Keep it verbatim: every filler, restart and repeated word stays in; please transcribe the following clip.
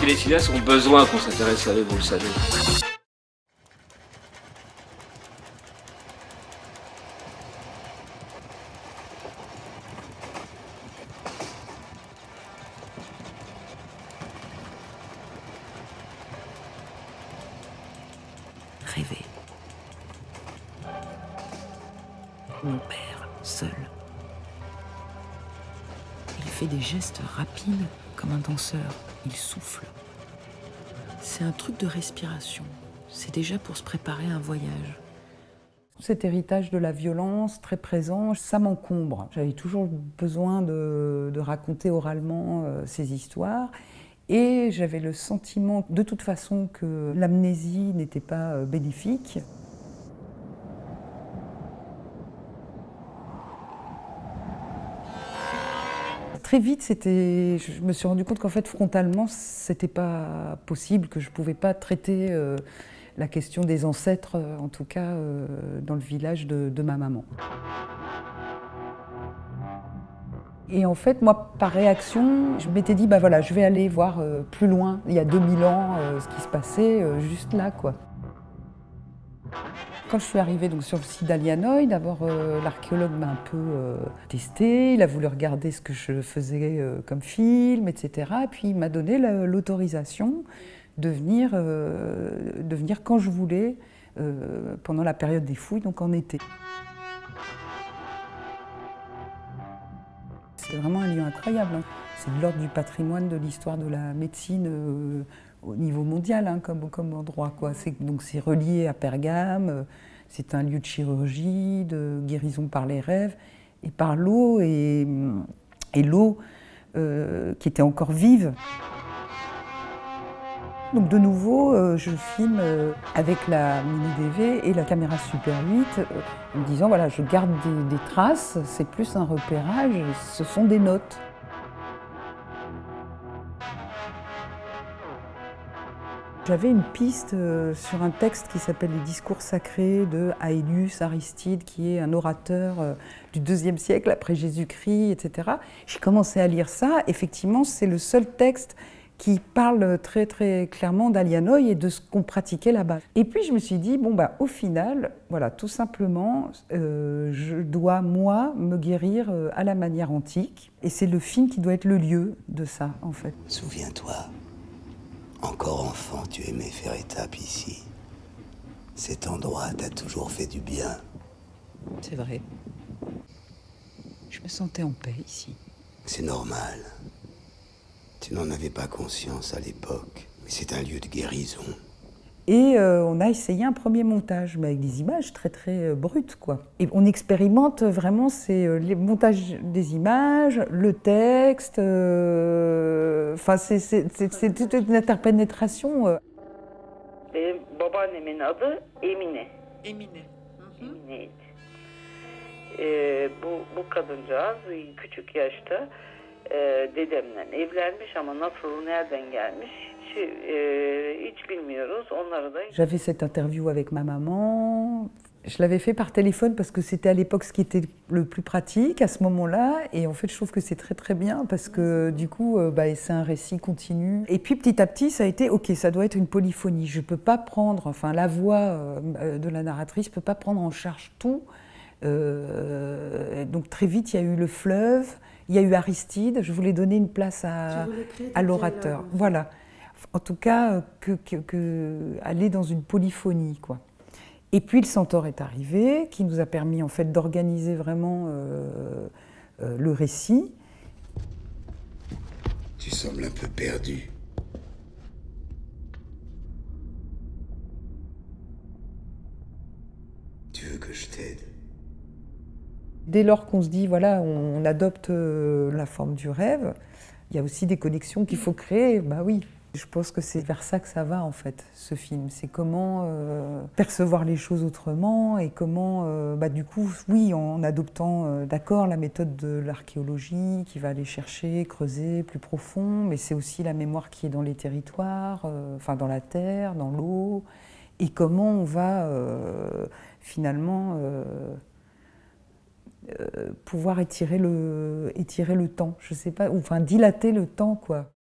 que les cinéastes ont besoin qu'on s'intéresse à eux, vous le savez. Rêver. Mon père, seul. Il fait des gestes rapides comme un danseur. Il souffle. C'est un truc de respiration. C'est déjà pour se préparer à un voyage. Cet héritage de la violence très présent, ça m'encombre. J'avais toujours besoin de, de raconter oralement euh, ces histoires. Et j'avais le sentiment, de toute façon, que l'amnésie n'était pas euh, bénéfique. Très vite, c'était, je me suis rendu compte qu'en fait, frontalement, c'était pas possible, que je pouvais pas traiter euh, la question des ancêtres, en tout cas euh, dans le village de, de ma maman. Et en fait, moi, par réaction, je m'étais dit, bah voilà, je vais aller voir euh, plus loin, il y a deux mille ans, euh, ce qui se passait euh, juste là, quoi. Quand je suis arrivée donc, sur le site d'Alianoï, d'abord euh, l'archéologue m'a un peu euh, testé, il a voulu regarder ce que je faisais euh, comme film, et cetera. Et puis il m'a donné l'autorisation de venir, euh, de venir quand je voulais, euh, pendant la période des fouilles, donc en été. C'est vraiment un lieu incroyable. Hein. C'est de l'ordre du patrimoine de l'histoire de la médecine euh, au niveau mondial, hein, comme, comme endroit. Donc c'est relié à Pergame, c'est un lieu de chirurgie, de guérison par les rêves et par l'eau, et, et l'eau euh, qui était encore vive. Donc de nouveau, euh, je filme euh, avec la mini-D V et la caméra Super huit, euh, en me disant, voilà, je garde des, des traces, c'est plus un repérage, ce sont des notes. J'avais une piste euh, sur un texte qui s'appelle Les Discours sacrés de Aelius Aristide, qui est un orateur euh, du deuxième siècle après Jésus-Christ, et cetera. J'ai commencé à lire ça, effectivement, c'est le seul texte qui parle très très clairement d'Alianoï et de ce qu'on pratiquait là-bas. Et puis je me suis dit, bon bah au final, voilà, tout simplement, euh, je dois moi me guérir euh, à la manière antique, et c'est le film qui doit être le lieu de ça en fait. Souviens-toi, encore enfant, tu aimais faire étape ici. Cet endroit t'a toujours fait du bien. C'est vrai. Je me sentais en paix ici. C'est normal. Tu n'en avais pas conscience à l'époque, mais c'est un lieu de guérison. Et euh, on a essayé un premier montage, mais avec des images très très euh, brutes, quoi. Et on expérimente vraiment c'est euh, les montages des images, le texte, euh, enfin c'est toute une interpénétration. Euh. Benim babaannemin adı Emine. Emine. Emine'ydi. Ee, bu, bu kadıncağız küçük yaşta e, dedemle evlenmiş ama nasıl, nereden gelmiş hiç, e, hiç bilmiyoruz. Onları da... J'avais cette interview avec ma maman. Je l'avais fait par téléphone parce que c'était à l'époque ce qui était le plus pratique à ce moment-là. Et en fait, je trouve que c'est très très bien parce que du coup, euh, bah, c'est un récit continu. Et puis petit à petit, ça a été, ok, ça doit être une polyphonie. Je ne peux pas prendre, enfin la voix euh, de la narratrice ne peut pas prendre en charge tout. Euh, donc très vite, il y a eu le fleuve, il y a eu Aristide. Je voulais donner une place à, à l'orateur. Voilà. En tout cas, que, que, que aller dans une polyphonie, quoi. Et puis le centaure est arrivé, qui nous a permis en fait d'organiser vraiment euh, euh, le récit. Tu sembles un peu perdu. Tu veux que je t'aide? Dès lors qu'on se dit, voilà, on adopte euh, la forme du rêve, il y a aussi des connexions qu'il faut créer, bah oui. Je pense que c'est vers ça que ça va en fait, ce film. C'est comment euh, percevoir les choses autrement et comment, euh, bah, du coup, oui, en adoptant, euh, d'accord, la méthode de l'archéologie qui va aller chercher, creuser plus profond, mais c'est aussi la mémoire qui est dans les territoires, euh, enfin dans la terre, dans l'eau, et comment on va euh, finalement euh, euh, pouvoir étirer le, étirer le temps, je sais pas, ou enfin dilater le temps, quoi.